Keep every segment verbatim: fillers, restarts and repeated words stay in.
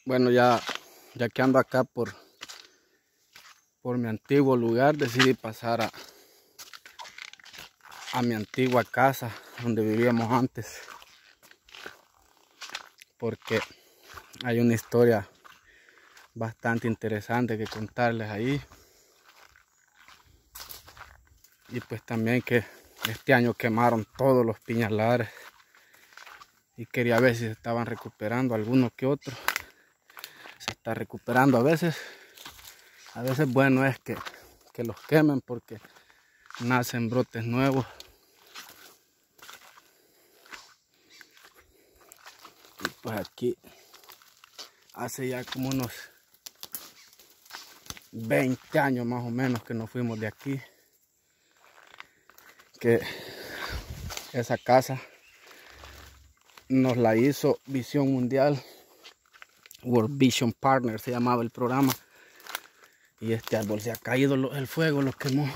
Bueno, ya, ya que ando acá por, por mi antiguo lugar, decidí pasar a, a mi antigua casa donde vivíamos antes, porque hay una historia bastante interesante que contarles ahí. Y pues también que este año quemaron todos los piñalares y quería ver si se estaban recuperando algunos que otros. Se está recuperando a veces. A veces bueno es que, que los quemen porque nacen brotes nuevos. Y pues aquí hace ya como unos veinte años más o menos que nos fuimos de aquí. Que esa casa nos la hizo Visión Mundial, World Vision Partner se llamaba el programa. Y este árbol se ha caído, el fuego lo quemó.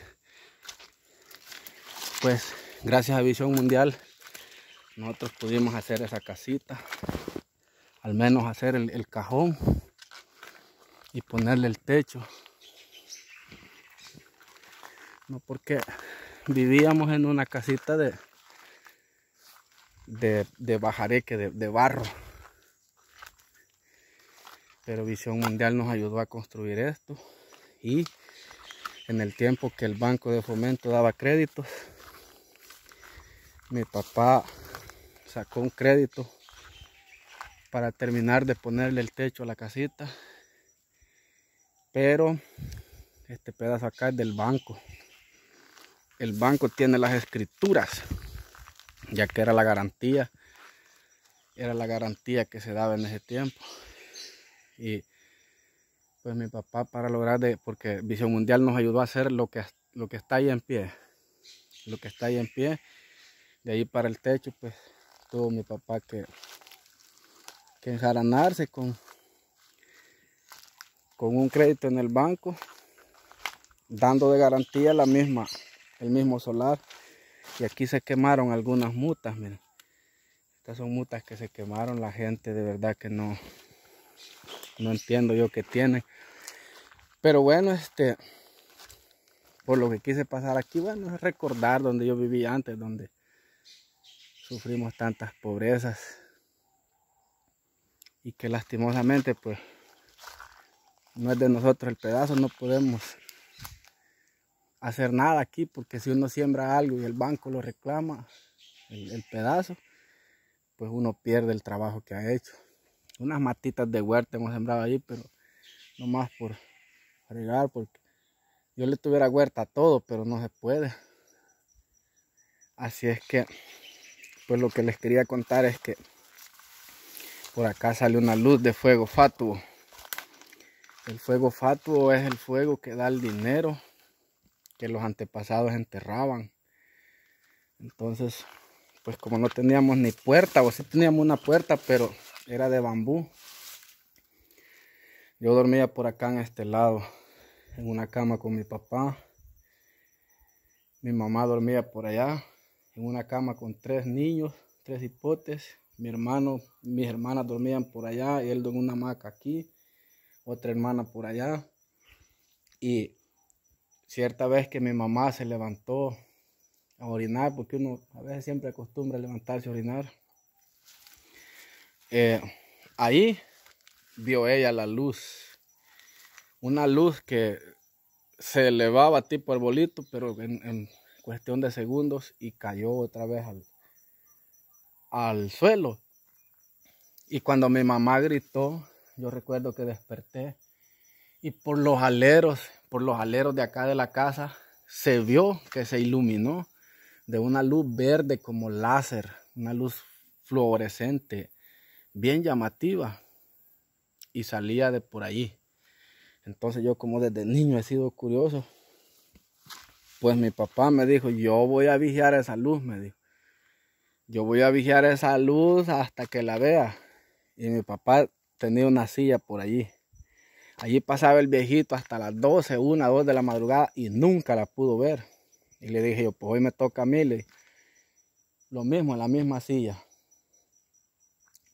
Pues gracias a Visión Mundial nosotros pudimos hacer esa casita, al menos hacer el, el cajón y ponerle el techo. No, porque vivíamos en una casita de de, de bajareque, de, de barro, pero Visión Mundial nos ayudó a construir esto. Y en el tiempo que el Banco de Fomento daba créditos, mi papá sacó un crédito para terminar de ponerle el techo a la casita, pero este pedazo acá es del banco. El banco tiene las escrituras, ya que era la garantía, era la garantía que se daba en ese tiempo. Y pues mi papá, para lograr de, porque Visión Mundial nos ayudó a hacer lo que, lo que está ahí en pie, lo que está ahí en pie, de ahí para el techo, pues tuvo mi papá que, que enjaranarse con, con un crédito en el banco, dando de garantía la misma, el mismo solar. Y aquí se quemaron algunas mutas, miren. Estas son mutas que se quemaron, la gente de verdad que no, no entiendo yo qué tienen. Pero bueno, este, por lo que quise pasar aquí, bueno, es recordar donde yo vivía antes, donde sufrimos tantas pobrezas. Y que lastimosamente, pues, no es de nosotros el pedazo, no podemos hacer nada aquí, porque si uno siembra algo y el banco lo reclama, el, el pedazo, pues uno pierde el trabajo que ha hecho. Unas matitas de huerta hemos sembrado ahí, pero no más por regar, porque yo le tuviera huerta a todo, pero no se puede. Así es que, pues lo que les quería contar es que por acá sale una luz de fuego fatuo. El fuego fatuo es el fuego que da el dinero que los antepasados enterraban. Entonces, pues como no teníamos ni puerta, o sí teníamos una puerta, pero era de bambú. Yo dormía por acá en este lado, en una cama con mi papá. Mi mamá dormía por allá, en una cama con tres niños, tres hipotes. Mi hermano, mis hermanas dormían por allá, y él en una hamaca aquí, otra hermana por allá. Y cierta vez que mi mamá se levantó a orinar, porque uno a veces siempre acostumbra a levantarse a orinar, eh, ahí vio ella la luz, una luz que se elevaba tipo arbolito, pero en, en cuestión de segundos, y cayó otra vez al, al suelo. Y cuando mi mamá gritó, yo recuerdo que desperté, y por los aleros, por los aleros de acá de la casa, se vio que se iluminó de una luz verde como láser, una luz fluorescente, bien llamativa, y salía de por allí. Entonces yo, como desde niño he sido curioso, pues mi papá me dijo, yo voy a vigiar esa luz, me dijo. Yo voy a vigiar esa luz hasta que la vea. Y mi papá tenía una silla por allí. Allí pasaba el viejito hasta las doce, una, dos de la madrugada, y nunca la pudo ver. Y le dije yo, pues hoy me toca a mí, le, lo mismo, en la misma silla.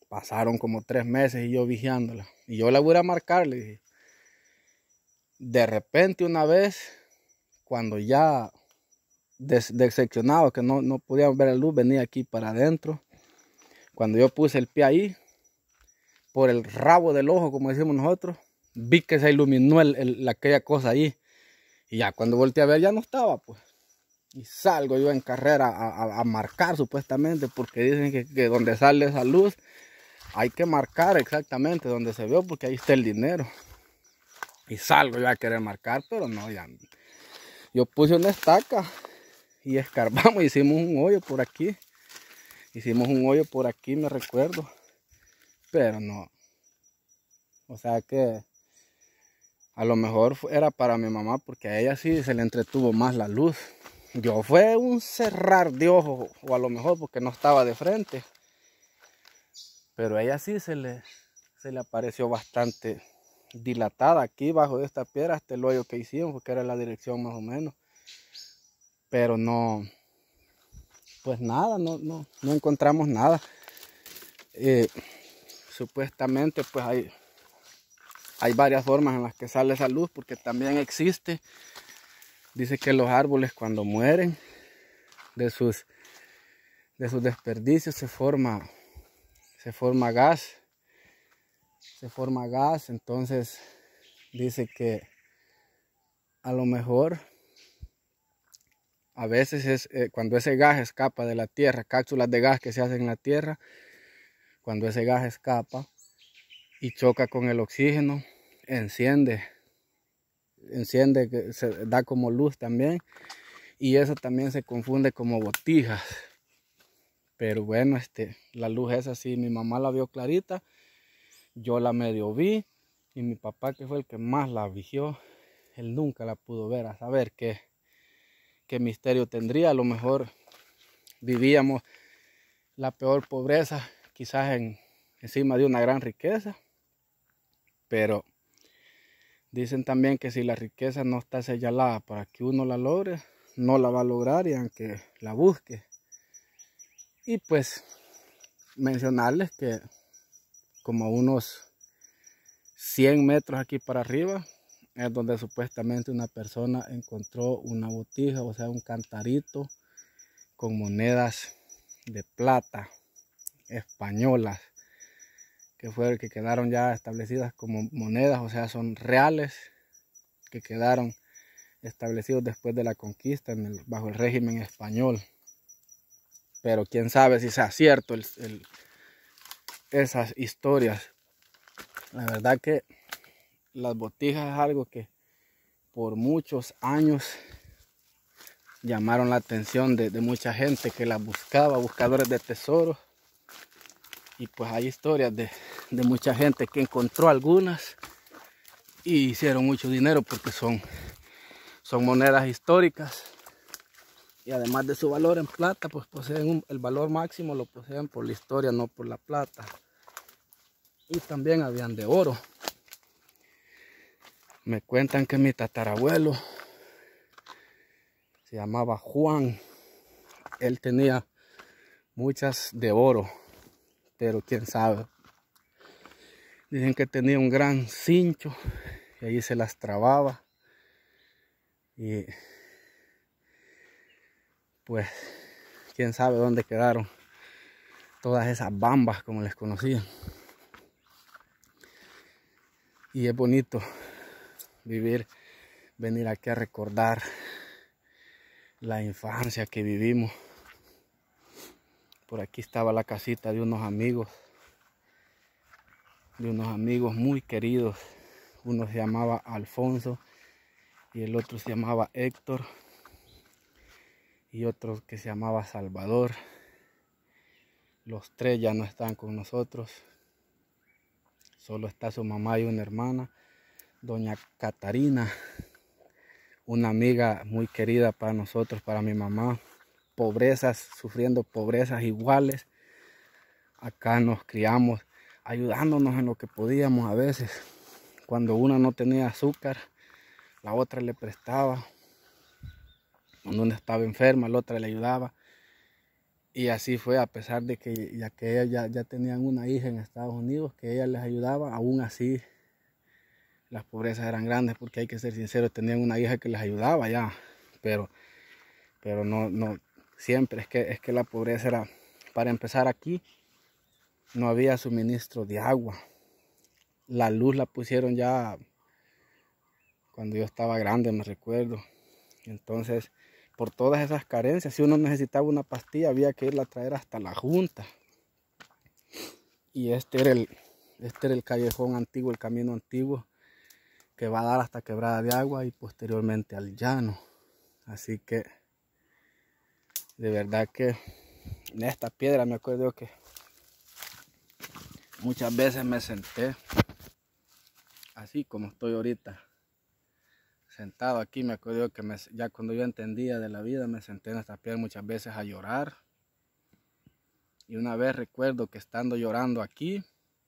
Pasaron como tres meses y yo vigiándola. Y yo la voy a marcar, le dije. De repente una vez, cuando ya des decepcionado, que no, no podíamos ver la luz, venía aquí para adentro. Cuando yo puse el pie ahí, por el rabo del ojo, como decimos nosotros, vi que se iluminó el, el, aquella cosa ahí. Y ya cuando volteé a ver ya no estaba, pues. Y salgo yo en carrera a, a, a marcar supuestamente, porque dicen que, que donde sale esa luz hay que marcar exactamente donde se ve, porque ahí está el dinero. Y salgo yo a querer marcar, pero no, ya. Yo puse una estaca y escarbamos, hicimos un hoyo por aquí. Hicimos un hoyo por aquí, me recuerdo. Pero no. O sea que a lo mejor era para mi mamá, porque a ella sí se le entretuvo más la luz. Yo fue un cerrar de ojos, o a lo mejor porque no estaba de frente. Pero a ella sí se le, se le apareció bastante dilatada aquí bajo de esta piedra, hasta el hoyo que hicimos, porque era la dirección más o menos. Pero no, pues nada, no, no, no encontramos nada. Eh, supuestamente pues hay... Hay varias formas en las que sale esa luz, porque también existe. Dice que los árboles cuando mueren de sus, de sus desperdicios se forma, se forma gas. Se forma gas, entonces dice que a lo mejor a veces es eh, cuando ese gas escapa de la tierra, cápsulas de gas que se hacen en la tierra, cuando ese gas escapa y choca con el oxígeno, enciende. enciende, que se da como luz también, y eso también se confunde como botijas. Pero bueno, este, la luz esa sí, mi mamá la vio clarita, yo la medio vi, y mi papá, que fue el que más la vigió, él nunca la pudo ver, a saber qué, qué misterio tendría. A lo mejor vivíamos la peor pobreza, quizás en, encima de una gran riqueza, pero dicen también que si la riqueza no está señalada para que uno la logre, no la va a lograr, y aunque la busque. Y pues mencionarles que como unos cien metros aquí para arriba es donde supuestamente una persona encontró una botija, o sea un cantarito con monedas de plata españolas, que fueron que quedaron ya establecidas como monedas, o sea son reales, que quedaron establecidos después de la conquista en el, bajo el régimen español. Pero quién sabe si sea cierto el, el, esas historias. La verdad que las botijas es algo que por muchos años llamaron la atención de, de mucha gente que las buscaba, buscadores de tesoros. Y pues hay historias de, de mucha gente que encontró algunas y hicieron mucho dinero, porque son, son monedas históricas. Y además de su valor en plata, pues poseen un, el valor máximo lo poseen por la historia, no por la plata. Y también habían de oro. Me cuentan que mi tatarabuelo se llamaba Juan. Él tenía muchas de oro, pero quién sabe. Dicen que tenía un gran cincho y allí se las trababa. Y pues quién sabe dónde quedaron todas esas bambas, como les conocían. Y es bonito vivir, venir aquí a recordar la infancia que vivimos. Por aquí estaba la casita de unos amigos, de unos amigos muy queridos. Uno se llamaba Alfonso y el otro se llamaba Héctor, y otro que se llamaba Salvador. Los tres ya no están con nosotros. Solo está su mamá y una hermana, doña Catarina, una amiga muy querida para nosotros, para mi mamá. Pobrezas, sufriendo pobrezas iguales. Acá nos criamos ayudándonos en lo que podíamos a veces. Cuando una no tenía azúcar, la otra le prestaba. Cuando una estaba enferma, la otra le ayudaba. Y así fue, a pesar de que ya que ella ya, ya tenían una hija en Estados Unidos, que ella les ayudaba, aún así las pobrezas eran grandes, porque hay que ser sinceros, tenían una hija que les ayudaba ya, pero, pero no, no, siempre es que, es que la pobreza era, para empezar aquí, no había suministro de agua. La luz la pusieron ya cuando yo estaba grande, me recuerdo. Entonces, por todas esas carencias, si uno necesitaba una pastilla, había que irla a traer hasta la junta. Y este era el, este era el callejón antiguo, el camino antiguo, que va a dar hasta Quebrada de Agua y posteriormente al llano. Así que, de verdad que en esta piedra me acuerdo que muchas veces me senté, así como estoy ahorita, sentado aquí. Me acuerdo que me, ya cuando yo entendía de la vida, me senté en esta piedra muchas veces a llorar. Y una vez recuerdo que estando llorando aquí,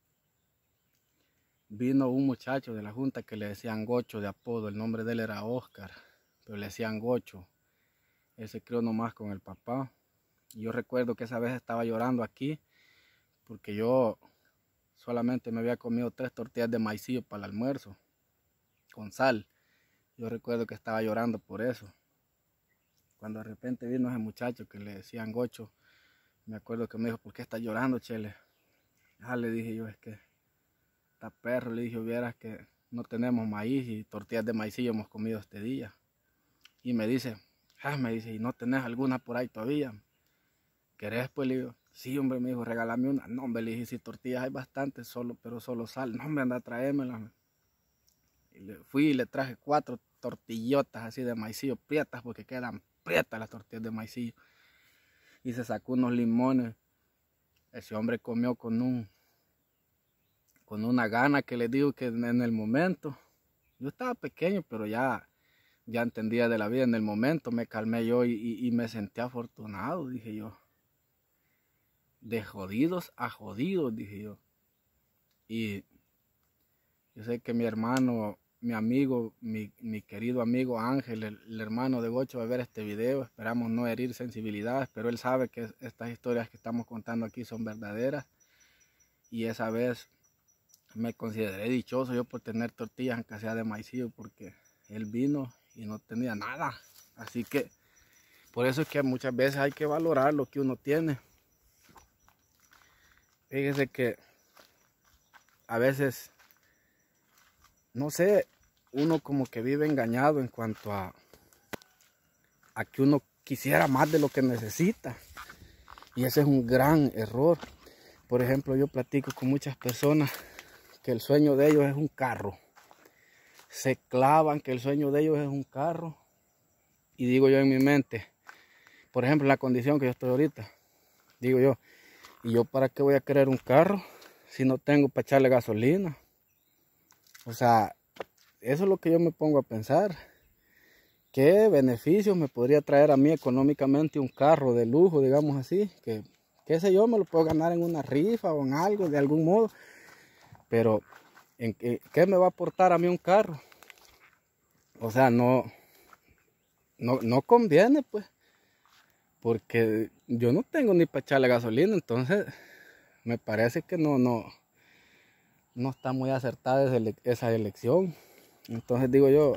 vino un muchacho de la junta que le decían Gocho de apodo. El nombre de él era Oscar, pero le decían Gocho. Él se crió nomás con el papá. Y yo recuerdo que esa vez estaba llorando aquí porque yo solamente me había comido tres tortillas de maicillo para el almuerzo con sal. Yo recuerdo que estaba llorando por eso. Cuando de repente vino ese muchacho que le decían Gocho, me acuerdo que me dijo: ¿por qué estás llorando, Chele? Ah, le dije yo, es que está perro. Le dije: vieras que no tenemos maíz y tortillas de maicillo hemos comido este día. Y me dice, ah, me dice, ¿y no tenés alguna por ahí todavía? ¿Querés? Pues le digo, sí, hombre. Me dijo, regálame una. No, hombre, le dije, si tortillas hay bastantes, solo, pero solo sal. No, hombre, anda a traérmelas. Y le fui y le traje cuatro tortillotas así de maicillo, prietas, porque quedan prietas las tortillas de maicillo. Y se sacó unos limones. Ese hombre comió con un con una gana que le digo que en el momento, yo estaba pequeño, pero ya, ya entendía de la vida. En el momento me calmé yo y, y, y me sentí afortunado, dije yo. De jodidos a jodidos, dije yo. Y yo sé que mi hermano, mi amigo, mi, mi querido amigo Ángel, el, el hermano de Gocho, va a ver este video. Esperamos no herir sensibilidades, pero él sabe que estas historias que estamos contando aquí son verdaderas. Y esa vez me consideré dichoso yo por tener tortillas, aunque sea de maicillo, porque él vino y no tenía nada. Así que por eso es que muchas veces hay que valorar lo que uno tiene. Fíjese que a veces, no sé, uno como que vive engañado en cuanto a, a que uno quisiera más de lo que necesita. Y ese es un gran error. Por ejemplo, yo platico con muchas personas que el sueño de ellos es un carro. Se clavan que el sueño de ellos es un carro. Y digo yo en mi mente, por ejemplo, en la condición que yo estoy ahorita, digo yo, ¿y yo para qué voy a querer un carro si no tengo para echarle gasolina? O sea, eso es lo que yo me pongo a pensar. ¿Qué beneficios me podría traer a mí económicamente un carro de lujo, digamos así? Que, qué sé yo, me lo puedo ganar en una rifa o en algo, de algún modo. Pero, ¿en qué, qué me va a aportar a mí un carro? O sea, no, no, no conviene, pues. Porque yo no tengo ni para echarle gasolina, entonces me parece que no, no, no está muy acertada esa elección. Entonces digo yo,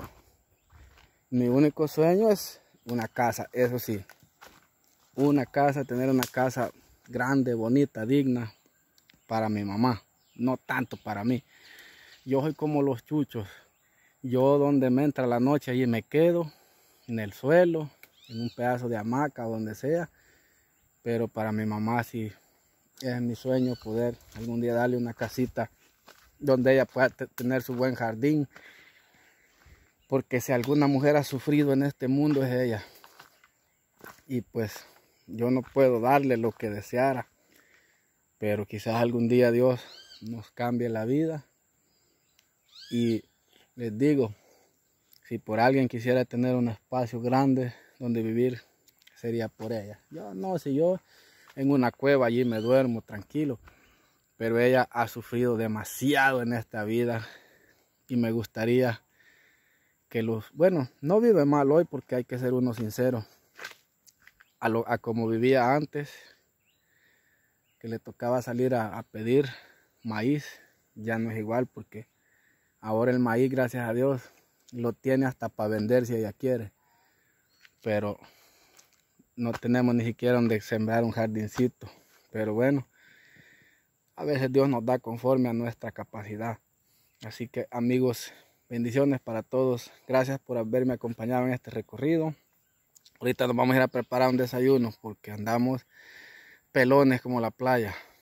mi único sueño es una casa, eso sí. Una casa, tener una casa grande, bonita, digna para mi mamá, no tanto para mí. Yo soy como los chuchos. Yo donde me entra la noche, allí me quedo, en el suelo, en un pedazo de hamaca, donde sea. Pero para mi mamá sí es mi sueño poder algún día darle una casita donde ella pueda tener su buen jardín. Porque si alguna mujer ha sufrido en este mundo es ella. Y pues yo no puedo darle lo que deseara. Pero quizás algún día Dios nos cambie la vida. Y les digo, si por alguien quisiera tener un espacio grande donde vivir, sería por ella. Yo no, si yo en una cueva allí me duermo tranquilo, pero ella ha sufrido demasiado en esta vida y me gustaría que los, bueno, no vive mal hoy porque hay que ser uno sincero, a, lo, a como vivía antes, que le tocaba salir a, a pedir maíz, ya no es igual, porque ahora el maíz, gracias a Dios, lo tiene hasta para vender si ella quiere, pero no tenemos ni siquiera donde sembrar un jardincito. Pero bueno, a veces Dios nos da conforme a nuestra capacidad. Así que amigos, bendiciones para todos. Gracias por haberme acompañado en este recorrido. Ahorita nos vamos a ir a preparar un desayuno porque andamos pelones como la playa.